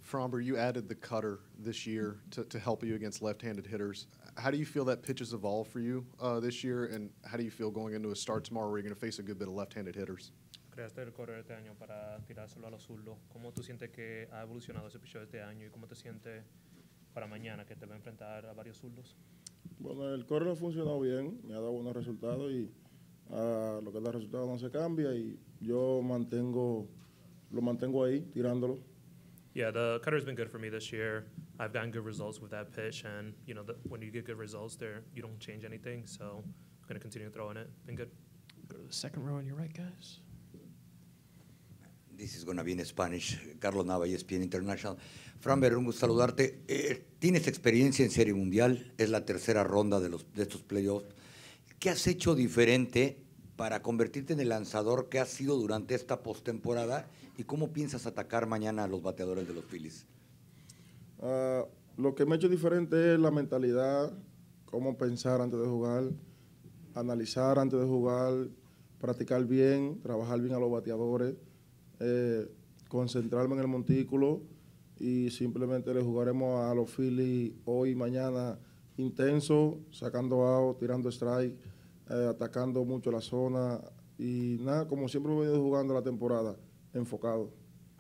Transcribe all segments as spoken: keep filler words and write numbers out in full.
Framber, you added the cutter this year to, to help you against left-handed hitters. How do you feel that pitch has evolved for you uh, this year, and how do you feel going into a start tomorrow where you're going to face a good bit of left-handed hitters? Creaste el correr este año para tirárselo a los zurdos. ¿Cómo tú sientes que ha evolucionado ese picheo este año y cómo te sientes para mañana que te va a enfrentar a varios zurdos? Bueno, el correr ha funcionado bien, me ha dado buenos resultados y uh, lo que da resultado no se cambia y yo mantengo, lo mantengo ahí, tirándolo. Yeah, the cutter's been good for me this year. I've gotten good results with that pitch, and you know, the, when you get good results there, you don't change anything. So I'm going to continue throwing it. Been good. Go to the second row on your right, guys. This is going to be in Spanish. Carlos Nava, E S P N International. Framber, un gusto saludarte. Eh, tienes experiencia en Serie Mundial, es la tercera ronda de, los, de estos playoffs. ¿Qué has hecho diferente para convertirte en el lanzador que has sido durante esta postemporada y cómo piensas atacar mañana a los bateadores de los Phillies? Uh, lo que me ha hecho diferente es la mentalidad, cómo pensar antes de jugar, analizar antes de jugar, practicar bien, trabajar bien a los bateadores, eh, concentrarme en el montículo y simplemente le jugaremos a los Phillies hoy y mañana intenso, sacando out, tirando strike, eh, atacando mucho la zona y nada, como siempre he venido jugando la temporada, enfocado.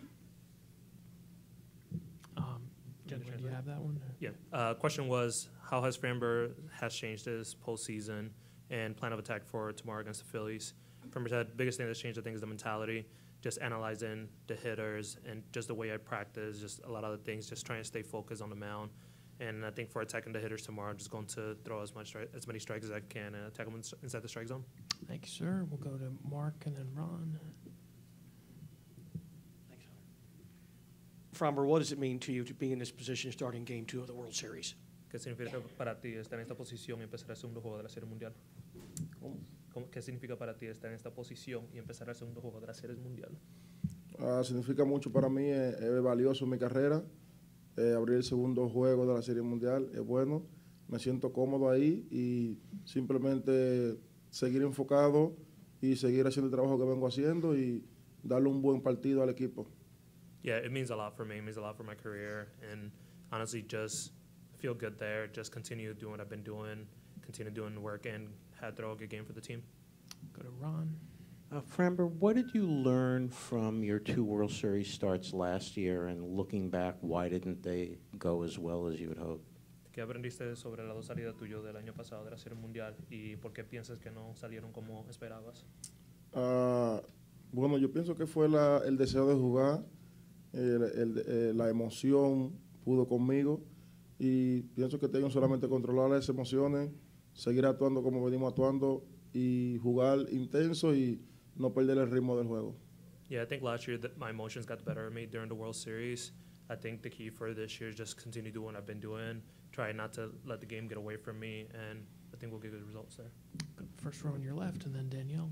Um, Jennifer, do you have that one? Yeah. Uh, question was, how has Framber has changed his postseason and plan of attack for tomorrow against the Phillies? Framber said biggest thing that's changed, I think, is the mentality, just analyzing the hitters and just the way I practice, just a lot of other things, just trying to stay focused on the mound. And I think for attacking the hitters tomorrow, I'm just going to throw as much as many strikes as I can and attack them inside the strike zone. Thank you, sir. We'll go to Mark and then Ron. Thanks. Framber, what does it mean to you to be in this position starting Game Two of the World Series? ¿Qué significa para ti estar en esta posición y empezar el segundo juego de la Serie Mundial? ¿Cómo? ¿Cómo, ¿Qué significa para ti estar en esta posición y empezar el segundo juego de la Serie Mundial? Uh, significa mucho para mí, es, es valioso en mi carrera. Eh, abrir el segundo juego de la Serie Mundial es bueno, me siento cómodo ahí y simplemente seguir enfocado y seguir haciendo el trabajo que vengo haciendo y darle un buen partido al equipo. Yeah, it means a lot for me, it means a lot for my career, and honestly just feel good there, just continue doing what I've been doing, continue doing the work, and had throw a good game for the team. Go to Ron. Uh, Framber, what did you learn from your two World Series starts last year, and looking back, why didn't they go as well as you had hoped? ¿Qué aprendiste sobre las dos salidas tuyas del año pasado de la Serie Mundial y por qué piensas que no salieron como esperabas? Uh, bueno, yo pienso que fue la, el deseo de jugar, el, el, eh, la emoción pudo conmigo y pienso que tengo solamente controlar esas emociones, seguir actuando como venimos actuando y jugar intenso y no perder el ritmo del juego. Yeah, I think last year that my emotions got the better of me during the World Series. I think the key for this year is just continue doing what I've been doing, try not to let the game get away from me, and I think we'll get good results there. First row on your left, and then Danielle.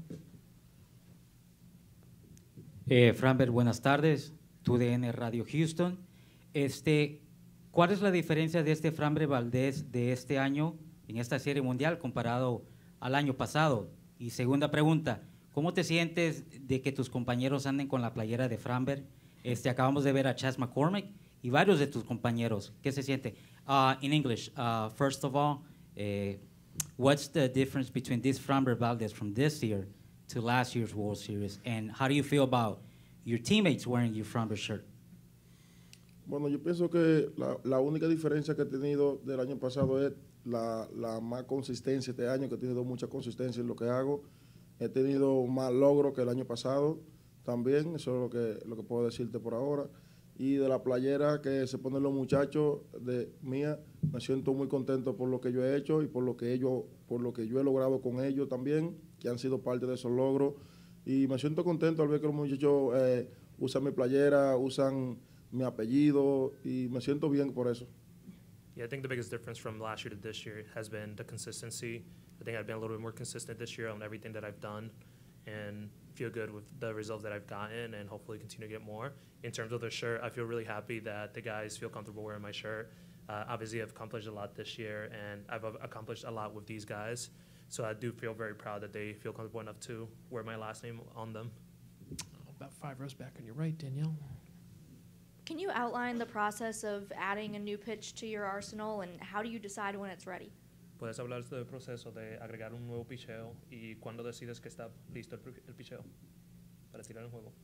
Eh, Framber, buenas tardes. T D N Radio Houston. Este, ¿cuál es la diferencia de este Framber Valdez de este año en esta Serie Mundial comparado al año pasado? Y segunda pregunta, ¿cómo te sientes de que tus compañeros anden con la playera de Framber? Este, acabamos de ver a Chas McCormick y varios de tus compañeros. ¿Qué se siente? Uh, in English, uh, first of all, uh, what's the difference between this Framber Valdez from this year to last year's World Series? And how do you feel about your teammates wearing your Framber shirt? Bueno, yo pienso que la, la única diferencia que he tenido del año pasado es la, la más consistencia este año, que he tenido mucha consistencia en lo que hago. He tenido más logros que el año pasado también, eso es lo que, lo que puedo decirte por ahora. Y de la playera que se ponen los muchachos de mía, me siento muy contento por lo que yo he hecho y por lo que ellos, por lo que yo he logrado con ellos también, que han sido parte de esos logros. Y me siento contento al ver que los muchachos eh, usan mi playera, usan mi apellido y me siento bien por eso. Yeah, I think the biggest difference from last year to this year has been the consistency. I think I've been a little bit more consistent this year on everything that I've done and feel good with the results that I've gotten and hopefully continue to get more. In terms of the shirt, I feel really happy that the guys feel comfortable wearing my shirt. Uh, obviously, I've accomplished a lot this year, and I've accomplished a lot with these guys. So I do feel very proud that they feel comfortable enough to wear my last name on them. About five rows back on your right, Danielle. Can you outline the process of adding a new pitch to your arsenal, and how do you decide when it's ready? ¿Puedes hablar del proceso de agregar un nuevo picheo y cuándo decides que está listo el, el picheo para tirar el juego?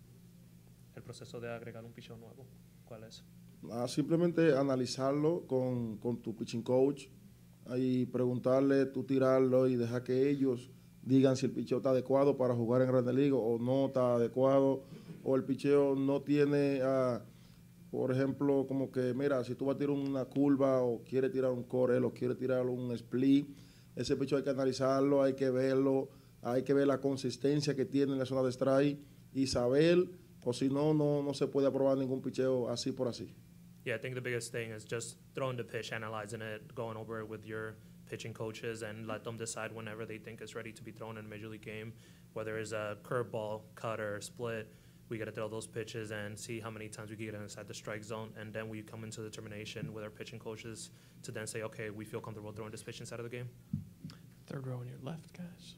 El proceso de agregar un picheo nuevo, ¿cuál es? Ah, simplemente analizarlo con, con tu pitching coach y preguntarle, tú tirarlo y dejar que ellos digan si el picheo está adecuado para jugar en Grandes Ligas o no está adecuado, o el picheo no tiene, uh, por ejemplo, como que, mira, si tú vas a tirar una curva o quieres tirar un corel o quieres tirar un split, ese picheo hay que analizarlo, hay que verlo, hay que ver la consistencia que tiene en la zona de strike y saber, o si no, no, no se puede aprobar ningún picheo así por así. Yeah, I think the biggest thing is just throwing the pitch, analyzing it, going over it with your pitching coaches, and let them decide whenever they think it's ready to be thrown in a major league game, whether it's a curveball, cutter, split. We got to throw those pitches and see how many times we can get inside the strike zone, and then we come into determination with our pitching coaches to then say, okay, we feel comfortable throwing this pitch inside of the game. Third row on your left, guys.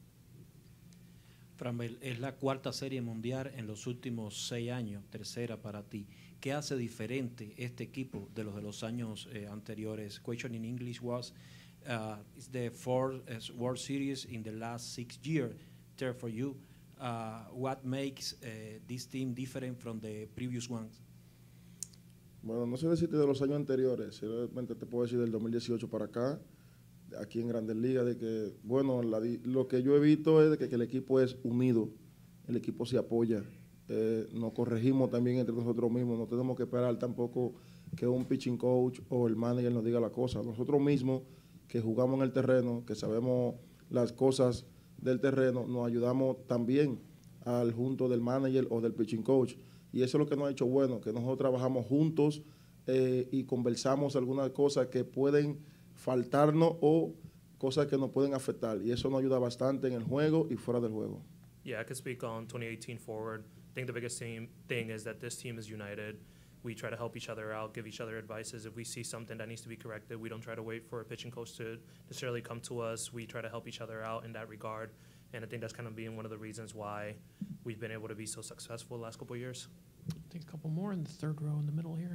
Framber, es la cuarta serie mundial en los últimos seis años, tercera para ti. ¿Qué hace diferente este equipo de los de los años eh, anteriores? Question in English was, uh, it's the fourth uh, World Series in the last six years. There for you, uh, what makes uh, this team different from the previous ones? Bueno, no sé decirte de los años anteriores, simplemente te puedo decir del dos mil dieciocho para acá, aquí en Grandes Ligas, de que, bueno, la, lo que yo he visto es de que, que el equipo es unido, el equipo se apoya, eh, nos corregimos también entre nosotros mismos, no tenemos que esperar tampoco que un pitching coach o el manager nos diga la cosa, nosotros mismos que jugamos en el terreno, que sabemos las cosas del terreno, nos ayudamos también al junto del manager o del pitching coach, y eso es lo que nos ha hecho bueno, que nosotros trabajamos juntos eh, y conversamos algunas cosas que pueden faltarnos o cosas que nos pueden afectar, y eso nos ayuda bastante en el juego y fuera del juego. Yeah, I could speak on twenty eighteen forward. I think the biggest team thing is that this team is united. We try to help each other out, give each other advices. If we see something that needs to be corrected, we don't try to wait for a pitching coach to necessarily come to us. We try to help each other out in that regard, and I think that's kind of been one of the reasons why we've been able to be so successful the last couple of years. Take a couple more in the third row in the middle here.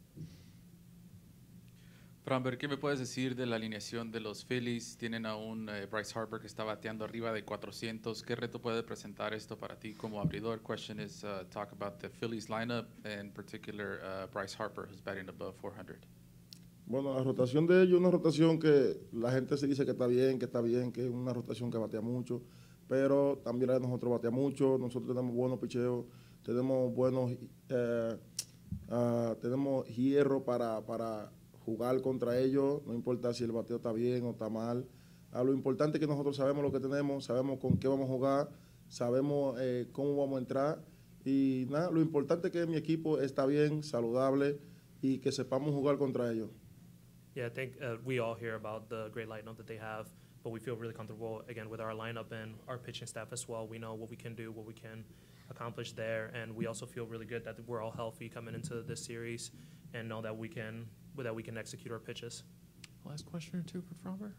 Framber, ¿qué me puedes decir de la alineación de los Phillies? Tienen a un eh, Bryce Harper que está bateando arriba de cuatrocientos. ¿Qué reto puede presentar esto para ti como abridor? Question is uh, talk about the Phillies lineup, and in particular uh, Bryce Harper, who's batting above four hundred. Bueno, la rotación de ellos es una rotación que la gente se dice que está bien, que está bien, que es una rotación que batea mucho, pero también la de nosotros batea mucho. Nosotros tenemos buenos picheos, tenemos buenos, eh, uh, tenemos hierro para, para jugar contra ellos, no importa si el bateo está bien o está mal. Ah, lo importante es que nosotros sabemos lo que tenemos, sabemos con qué vamos a jugar, sabemos eh, cómo vamos a entrar, y nada, lo importante es que mi equipo está bien, saludable, y que sepamos jugar contra ellos. Yeah, I think uh, we all hear about the great lineup that they have, but we feel really comfortable, again, with our lineup and our pitching staff as well. We know what we can do, what we can accomplish there, and we also feel really good that we're all healthy coming into this series and know that we can that we can execute our pitches. Last question or two for Framber.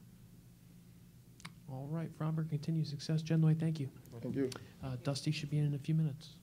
All right, Framber, continued success. Jen Lloyd, thank you. Thank you. Uh, Dusty should be in in a few minutes.